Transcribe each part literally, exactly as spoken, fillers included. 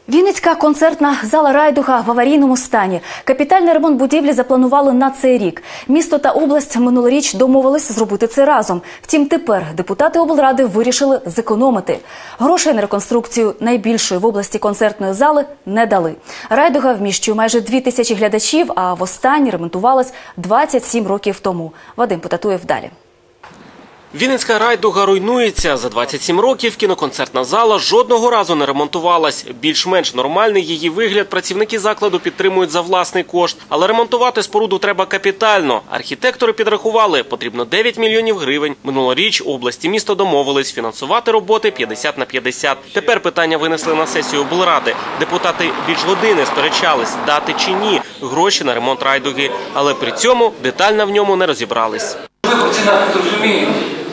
Вінницька концертна зала «Райдуга» в аварійному стані. Капітальний ремонт будівлі запланували на цей рік. Місто та область минулоріч домовились зробити це разом. Втім, тепер депутати облради вирішили зекономити. Грошей на реконструкцію найбільшої в області концертної зали не дали. «Райдуга» вміщує майже дві тисячі глядачів, а востаннє ремонтувалась двадцять сім років тому. Вадим Потатуєв далі. Вінницька «Райдуга» руйнується. За двадцять сім років кіноконцертна зала жодного разу не ремонтувалась. Більш-менш нормальний її вигляд працівники закладу підтримують за власний кошт. Але ремонтувати споруду треба капітально. Архітектори підрахували, потрібно дев'ять мільйонів гривень. Минулоріч область і місто домовились фінансувати роботи п'ятдесят на п'ятдесят. Тепер питання винесли на сесію облради. Депутати більш години сперечались, дати чи ні гроші на ремонт «Райдуги». Але при цьому детально в ньому не розібрались. Виборці нас зрозуміють,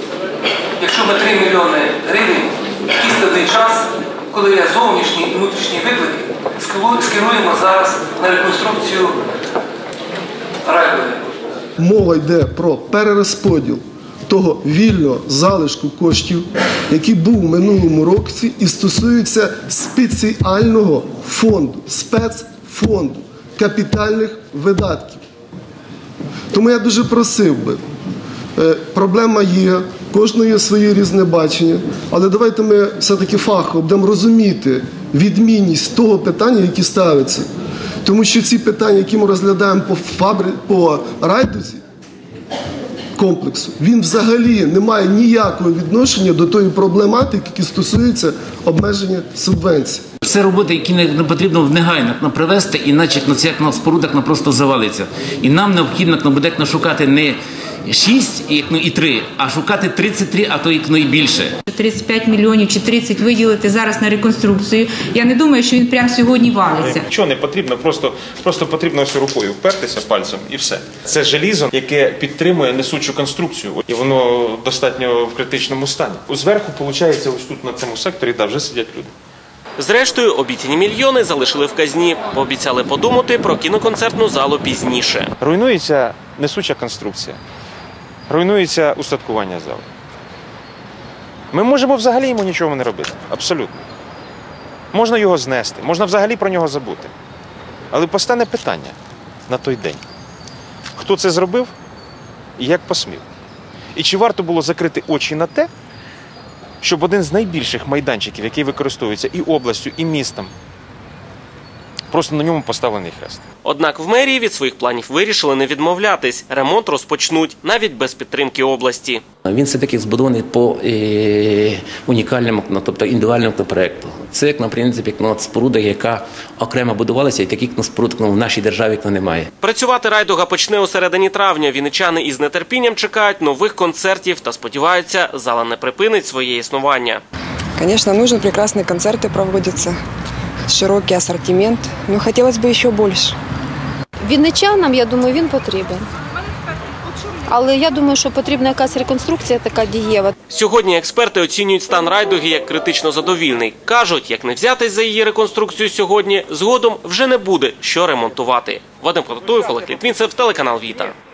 якщо ми три мільйони гривень в такий складний час, коли є зовнішні і внутрішні виклики, скеруємо зараз на реконструкцію «Райдуги». Мова йде про перерозподіл того вільного залишку коштів, який був у минулому році і стосується спеціального фонду, спецфонду капітальних видатків. Тому я дуже просив би, проблема є, кожного є своє різне бачення, але давайте ми все-таки фахово будемо розуміти відмінність того питання, яке ставиться. Тому що ці питання, які ми розглядаємо по, фабри... по «Райдузі» комплексу, він взагалі не має ніякого відношення до тої проблематики, яка стосується обмеження субвенцій. Це роботи, які не потрібно негайно привести, іначе ця споруда просто завалиться. І нам необхідно буде шукати не шість і три, а шукати тридцять три, а то і більше. тридцять п'ять мільйонів чи тридцять виділити зараз на реконструкцію. Я не думаю, що він прямо сьогодні валиться. Нічого не потрібно, просто, просто потрібно ось рукою впертися пальцем і все. Це желізо, яке підтримує несучу конструкцію, і воно достатньо в критичному стані. Зверху, виходить, ось тут на цьому секторі, да, вже сидять люди. Зрештою, обіцяні мільйони залишили в казні. Пообіцяли подумати про кіноконцертну залу пізніше. Руйнується несуча конструкція. Руйнується устаткування зали. Ми можемо взагалі йому нічого не робити. Абсолютно. Можна його знести, можна взагалі про нього забути. Але постане питання на той день. Хто це зробив і як посмів? І чи варто було закрити очі на те, щоб один з найбільших майданчиків, який використовується і областю, і містом, просто на ньому поставлений хрест. Однак в мерії від своїх планів вирішили не відмовлятись. Ремонт розпочнуть навіть без підтримки області. Він все-таки збудований по е, унікальному, тобто індивідуальному проєкту. Це, як на принципі, споруда, яка окремо будувалася, і таких споруд в нашій державі немає. Працювати «Райдуга» почне у середині травня. Вінничани із нетерпінням чекають нових концертів та сподіваються, зала не припинить своє існування. Звісно, потрібні прекрасні концерти проводяться. Широкий асортимент, але хотілося б ще більше. Вінничанам, я думаю, він потрібен. Але я думаю, що потрібна якась реконструкція така дієва. Сьогодні експерти оцінюють стан «Райдуги» як критично задовільний. Кажуть, як не взятись за її реконструкцію сьогодні, згодом вже не буде що ремонтувати. Вадим Потатуєв, Олег Літвінцев, телеканал «Віта».